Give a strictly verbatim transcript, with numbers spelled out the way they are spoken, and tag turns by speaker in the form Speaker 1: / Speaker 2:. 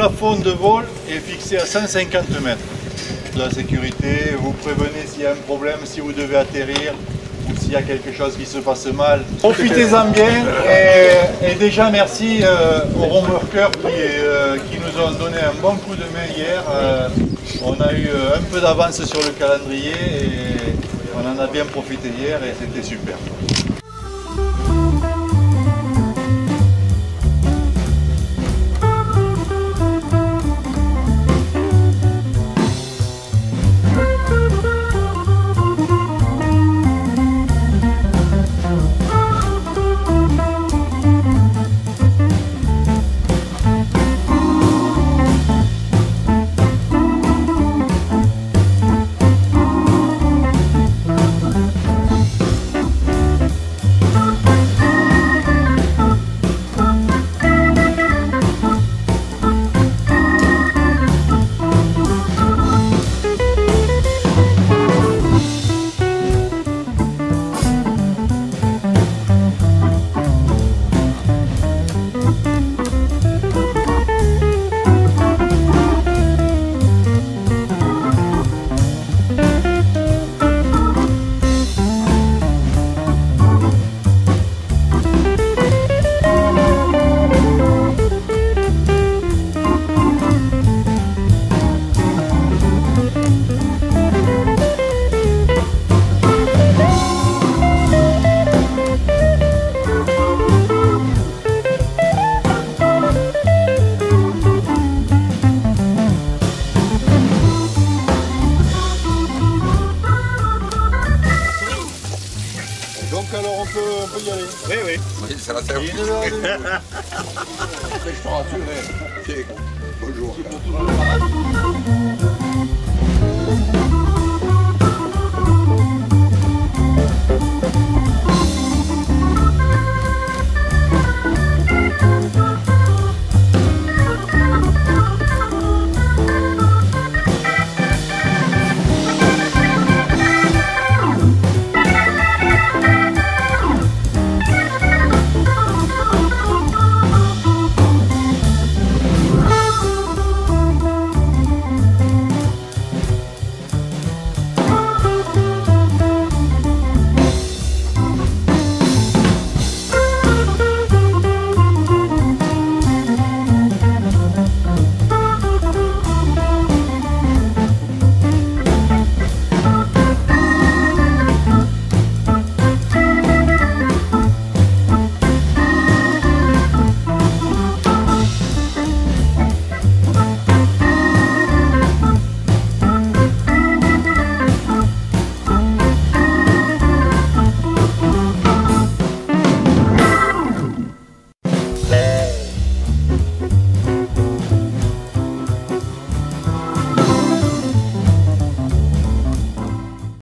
Speaker 1: plafond de vol est fixé à cent cinquante mètres. De la sécurité, vous prévenez s'il y a un problème, si vous devez atterrir ou s'il y a quelque chose qui se passe mal. Profitez-en bien et, et déjà merci euh, aux remorqueurs qui, euh, qui nous ont donné un bon coup de main hier. Euh, on a eu un peu d'avance sur le calendrier et on en a bien profité hier et c'était super.
Speaker 2: Donc alors on peut, on peut y aller.
Speaker 3: Oui, oui.
Speaker 2: Oui, c'est la terre. Je te rassure. Bonjour.